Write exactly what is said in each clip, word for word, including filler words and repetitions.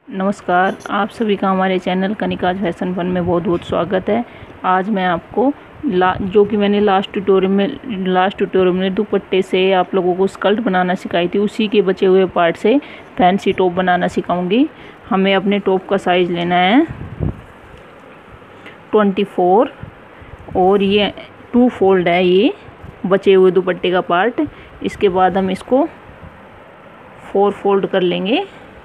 नमस्कार, आप सभी का हमारे चैनल कनिकाज फैशन फन में बहुत बहुत स्वागत है। आज मैं आपको ला जो कि मैंने लास्ट ट्यूटोरियल में लास्ट ट्यूटोरियल में दुपट्टे से आप लोगों को स्कर्ट बनाना सिखाई थी, उसी के बचे हुए पार्ट से फैंसी टॉप बनाना सिखाऊंगी। हमें अपने टॉप का साइज़ लेना है चौबीस और ये टू फोल्ड है, ये बचे हुए दुपट्टे का पार्ट। इसके बाद हम इसको फोर फोल्ड कर लेंगे।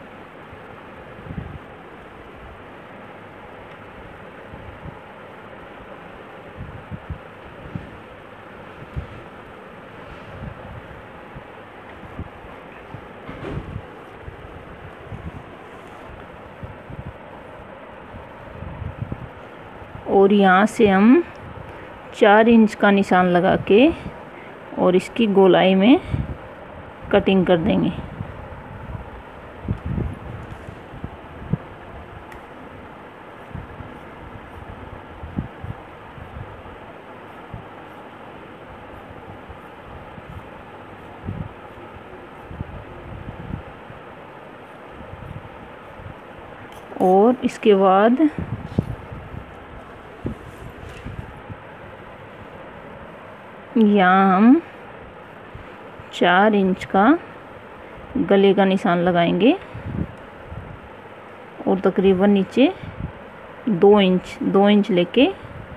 और यहाँ से हम चार इंच का निशान लगा के और इसकी गोलाई में कटिंग कर देंगे। और इसके बाद यहाँ हम चार इंच का गले का निशान लगाएंगे और तकरीबन नीचे दो इंच दो इंच लेके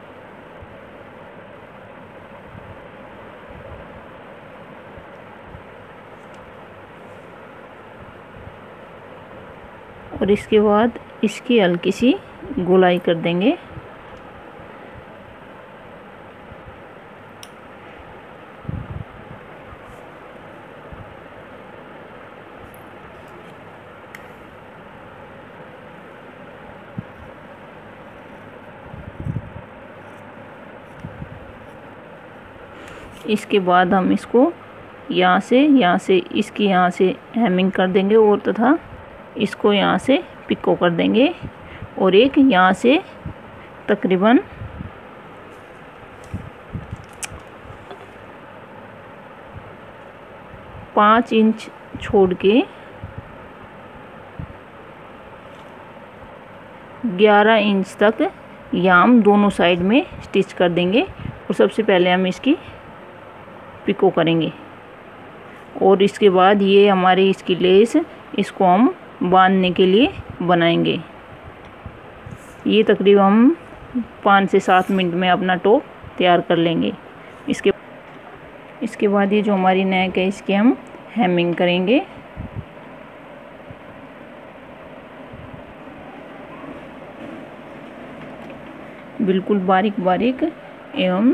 और इसके बाद इसकी हल्की सी गोलाई कर देंगे। इसके बाद हम इसको यहाँ से यहाँ से इसकी यहाँ से हेमिंग कर देंगे और तथा इसको यहाँ से पिको कर देंगे और एक यहाँ से तकरीबन पाँच इंच छोड़ के ग्यारह इंच तक यहाँ हम दोनों साइड में स्टिच कर देंगे। और सबसे पहले हम इसकी पिको करेंगे और इसके बाद ये हमारी इसकी लेस, इसको हम बांधने के लिए बनाएंगे। ये तकरीबन हम पाँच से सात मिनट में अपना टॉप तैयार कर लेंगे। इसके इसके बाद ये जो हमारी नेक है, इसके हम हेमिंग करेंगे। बिल्कुल बारीक बारीक एवं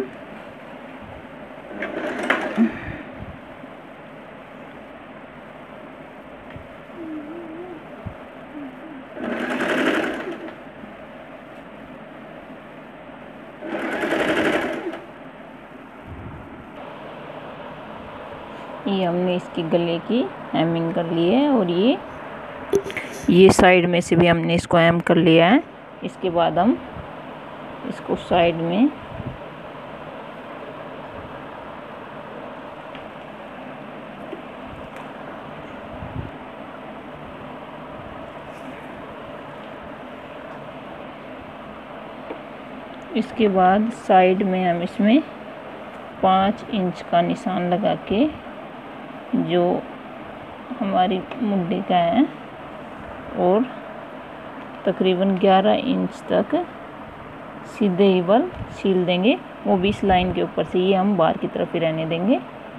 ये हमने इसकी गले की हेमिंग कर ली है और ये ये साइड में से भी हमने इसको हेम कर लिया है। इसके बाद हम इसको साइड में इसके बाद साइड में हम इसमें पाँच इंच का निशान लगा के जो हमारी मुड्डी का है और तकरीबन ग्यारह इंच तक सीधे ही बल सील देंगे। वो भी इस लाइन के ऊपर से, ये हम बाहर की तरफ ही रहने देंगे।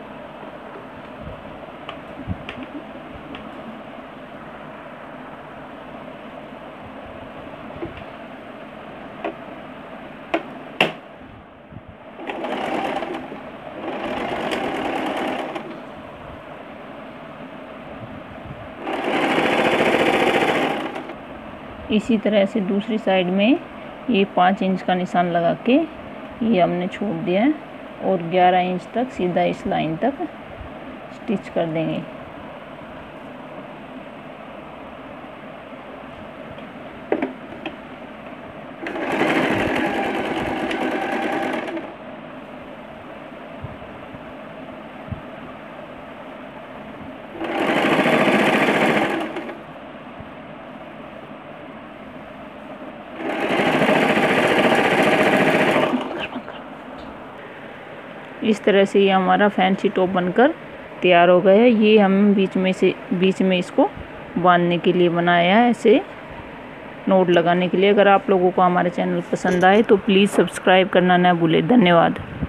इसी तरह से दूसरी साइड में ये पाँच इंच का निशान लगा के ये हमने छोड़ दिया है और ग्यारह इंच तक सीधा इस लाइन तक स्टिच कर देंगे। इस तरह से ये हमारा फैंसी टॉप बनकर तैयार हो गया है। ये हम बीच में से बीच में इसको बांधने के लिए बनाया है, ऐसे नोट लगाने के लिए। अगर आप लोगों को हमारे चैनल पसंद आए तो प्लीज़ सब्सक्राइब करना ना भूलें। धन्यवाद।